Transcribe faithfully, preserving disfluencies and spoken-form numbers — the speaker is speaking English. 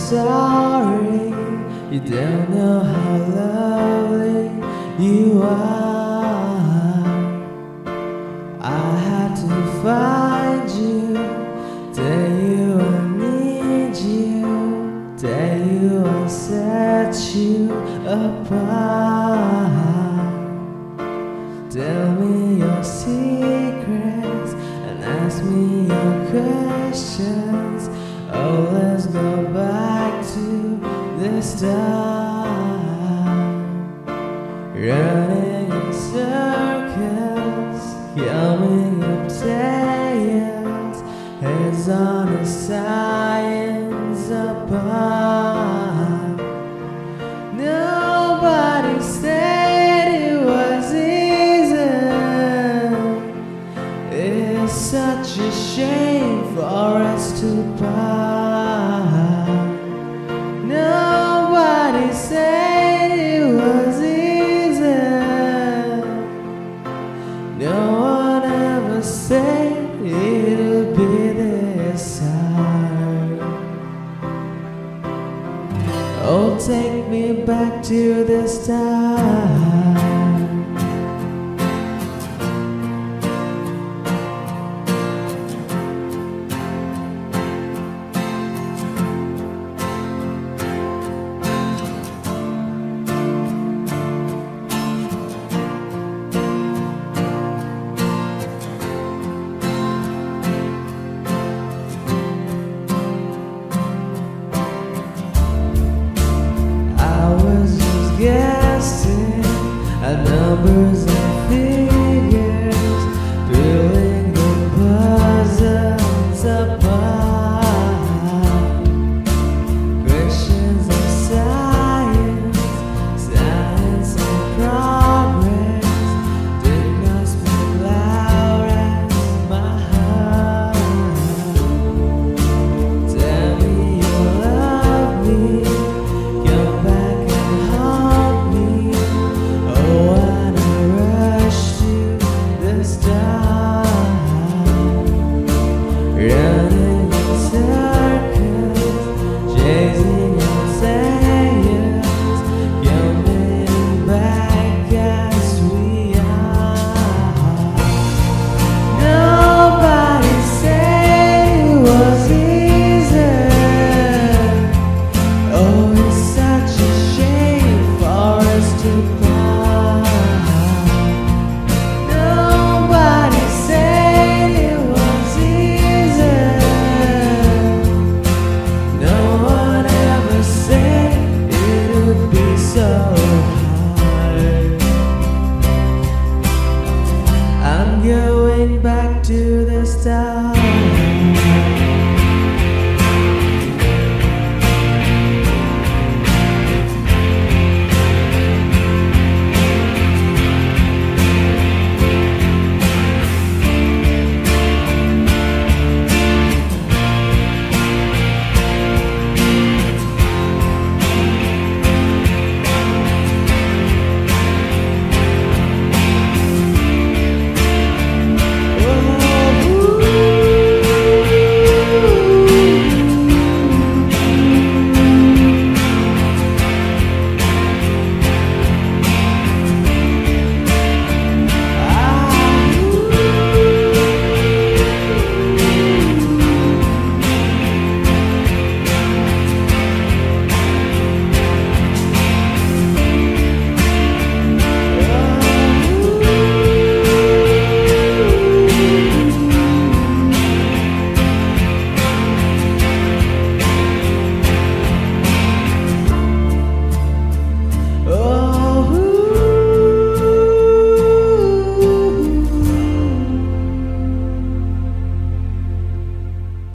sorry. You don't know how lovely you are. I had to find you, tell you I need you, tell you I set you apart. Tell me your secrets and ask me your questions. Oh, let's go back to the start. Running in circles, coming up tales, heads on the science apart. Nobody said it was easy. It's such a shame for us to part. Nobody said it was easy. No one ever said it'll be this hard. Oh, take me back to this time. Guessing at numbers